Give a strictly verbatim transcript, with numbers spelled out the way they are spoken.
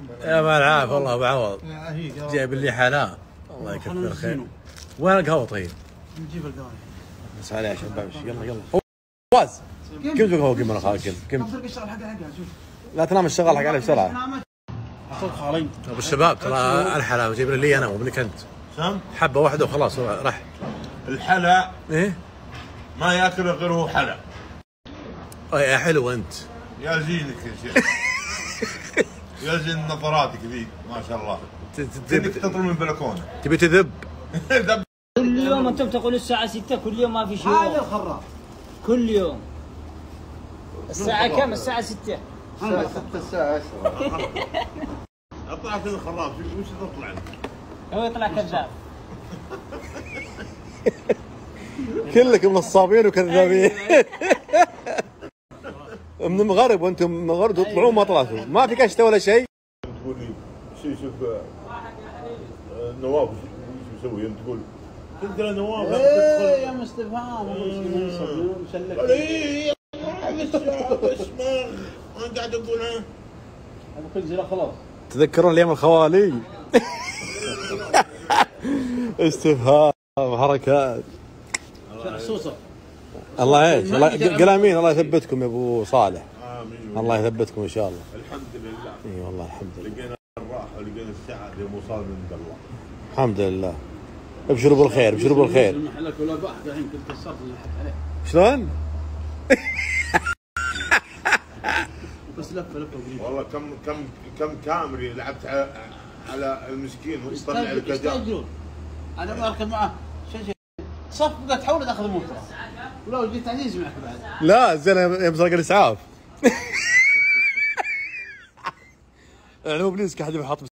يا ما العافيه والله ابو عوض جايب لي حلا الله يكثر خير. وين القهوه طيب؟ نجيب القهوه بس عليه عشان بمشي. يلا يلا فواز كم القهوه كم انا خالد كم كم الشغل حق حقها شوف لا تنام الشغل حق عليه بسرعه. اعطوك خالي ابو الشباب ترى الحلا جايب لي انا وابنك انت سم حبه واحده وخلاص راح. الحلا ايه ما ياكل غير هو حلا. يا حلو انت يا زينك يا شيخ. يا زين نظراتك ذي ما شاء الله. تبي تطل من البلكونه. تبي تذب. كل يوم انتم تقولوا الساعة ستة كل يوم ما في شيء. هذا الخراف كل يوم. الساعة كم؟ الساعة ستة. الساعة ستة الساعة عشرة. طلعت الخراف وش تطلع انت؟ هو يطلع كذاب. كلكم نصابين وكذابين. من المغرب وانتم من المغرب تطلعون ما طلعتوا ما في كشته ولا شيء. تقول لي شوف شوف نواف وش يسوي انت تقول قلت له نواف ايه يا مستفان مسلك اي بس ما انا قاعد اقول ها هذا كل زي خلاص. تذكرون ايام الخوالي؟ استفهام حركات. حسوسه الله ايش الله قل امين. الله يثبتكم يا ابو صالح. امين الله يثبتكم ان شاء الله. الحمد لله. اي والله الحمد لله. لقينا الراحه ولقينا السعاده يوم وصلنا عند الله. الحمد لله. ابشروا بالخير ابشروا بالخير. محلك ولا باح الحين كنت كسرت اللي حط عليه. شلون؟ بس لفه لفه والله كم كم كم كامري لعبت على على المسكين وطلع الكذاب. يستاجرون. انا بركب معه شيء شيء صف بقى تحول تاخذ موتر ولو جيت عزيز معك بعد. لا زين يوم سرق الاسعاف. يعني مو بليز كحد يحط